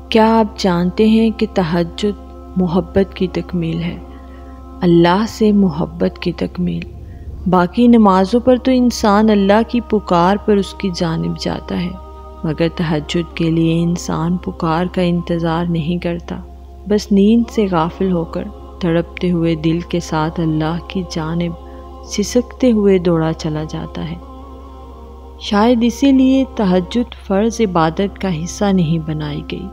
کیا آپ جانتے ہیں کہ تہجد محبت کی تکمیل ہے، اللہ سے محبت کی تکمیل۔ باقی نمازوں پر تو انسان اللہ کی پکار پر اس کی جانب جاتا ہے، مگر تہجد کے لیے انسان پکار کا انتظار نہیں کرتا، بس نیند سے غافل ہو کر تڑپتے ہوئے دل کے ساتھ اللہ کی جانب سسکتے ہوئے دوڑا چلا جاتا ہے۔ شاید اسی لیے تہجد فرض عبادت کا حصہ نہیں بنائی گئی۔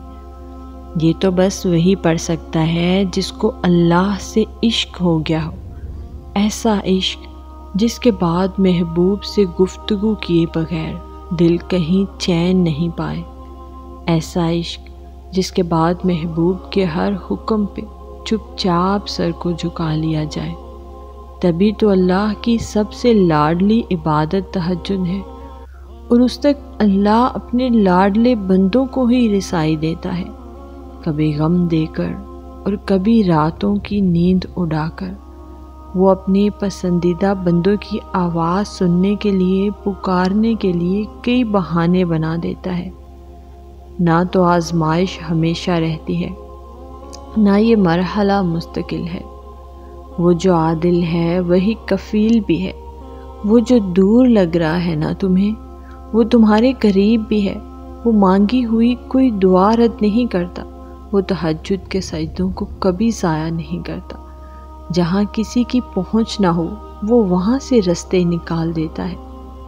یہ تو بس وہی پڑھ سکتا ہے جس کو اللہ سے عشق ہو گیا ہو، ایسا عشق جس کے بعد محبوب سے گفتگو کیے بغیر دل کہیں چین نہیں پائے، ایسا عشق جس کے بعد محبوب کے ہر حکم پہ چپ چاپ سر کو جھکا لیا جائے۔ تبھی تو اللہ کی سب سے لاڈلی عبادت تہجد ہے، اور اس تک اللہ اپنے لاڈلے بندوں کو ہی رسائی دیتا ہے، کبھی غم دے کر اور کبھی راتوں کی نیند اڑا کر۔ وہ اپنے پسندیدہ بندوں کی آواز سننے کے لیے، پکارنے کے لیے کئی بہانے بنا دیتا ہے۔ نہ تو آزمائش ہمیشہ رہتی ہے، نہ یہ مرحلہ مستقل ہے۔ وہ جو عادل ہے وہی کفیل بھی ہے، وہ جو دور لگ رہا ہے نا تمہیں، وہ تمہارے قریب بھی ہے۔ وہ مانگی ہوئی کوئی دعا رد نہیں کرتا، وہ تہجد کے سجدوں کو کبھی ضائع نہیں کرتا۔ جہاں کسی کی پہنچ نہ ہو وہ وہاں سے رستے نکال دیتا ہے۔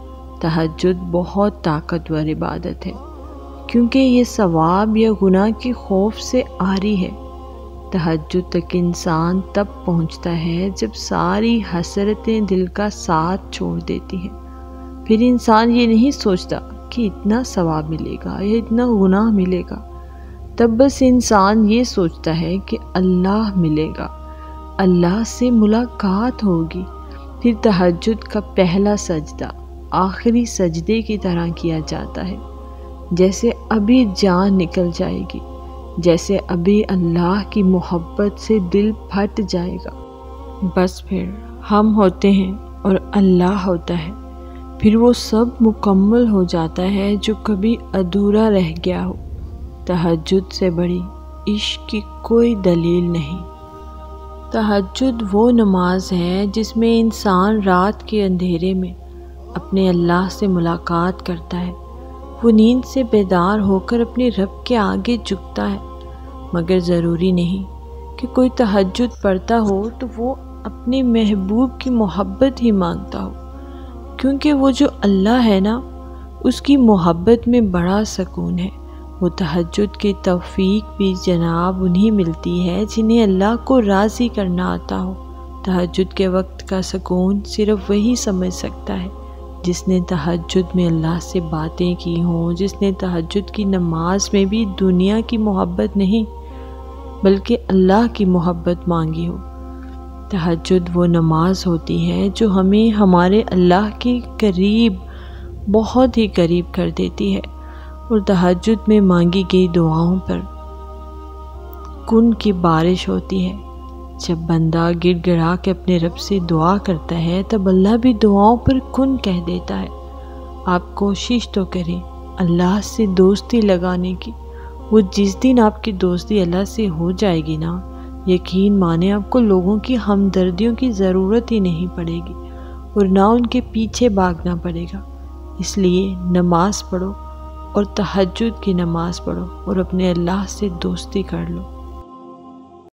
تہجد بہت طاقتور عبادت ہے، کیونکہ یہ ثواب یا گناہ کے خوف سے عاری ہے۔ تہجد تک انسان تب پہنچتا ہے جب ساری حسرتیں دل کا ساتھ چھوڑ دیتی ہیں۔ پھر انسان یہ نہیں سوچتا کہ اتنا ثواب ملے گا یا اتنا گناہ ملے گا، تب بس انسان یہ سوچتا ہے کہ اللہ ملے گا، اللہ سے ملاقات ہوگی۔ پھر تہجد کا پہلا سجدہ آخری سجدے کی طرح کیا جاتا ہے، جیسے ابھی جان نکل جائے گی، جیسے ابھی اللہ کی محبت سے دل پھٹ جائے گا۔ بس پھر ہم ہوتے ہیں اور اللہ ہوتا ہے، پھر وہ سب مکمل ہو جاتا ہے جو کبھی ادھورا رہ گیا ہو۔ تہجد سے بڑی عشق کی کوئی دلیل نہیں۔ تہجد وہ نماز ہے جس میں انسان رات کے اندھیرے میں اپنے اللہ سے ملاقات کرتا ہے۔ وہ نیند سے بیدار ہو کر اپنے رب کے آگے جھکتا ہے، مگر ضروری نہیں کہ کوئی تہجد پڑھتا ہو تو وہ اپنے محبوب کی محبت ہی مانگتا ہو، کیونکہ وہ جو اللہ ہے نا، اس کی محبت میں بڑا سکون ہے۔ وہ تہجد کی توفیق بھی جناب انہیں ملتی ہے جنہیں اللہ کو راضی کرنا آتا ہو۔ تہجد کے وقت کا سکون صرف وہی سمجھ سکتا ہے جس نے تہجد میں اللہ سے باتیں کی ہوں، جس نے تہجد کی نماز میں بھی دنیا کی محبت نہیں بلکہ اللہ کی محبت مانگی ہو۔ تہجد وہ نماز ہوتی ہے جو ہمیں ہمارے اللہ کے قریب، بہت ہی قریب کر دیتی ہے، اور تہجد میں مانگی گئی دعاؤں پر کن کی بارش ہوتی ہے۔ جب بندہ گڑ گڑا کے اپنے رب سے دعا کرتا ہے تب اللہ بھی دعاؤں پر کن کہہ دیتا ہے۔ آپ کوشش تو کریں اللہ سے دوستی لگانے کی، وہ جس دن آپ کی دوستی اللہ سے ہو جائے گی نا، یقین مانیں آپ کو لوگوں کی ہمدردیوں کی ضرورت ہی نہیں پڑے گی، اور نہ ان کے پیچھے بھاگنا پڑے گا۔ اس لیے نماز پڑھو، اور تہجد کی نماز پڑھو، اور اپنے اللہ سے دوستی کر لو۔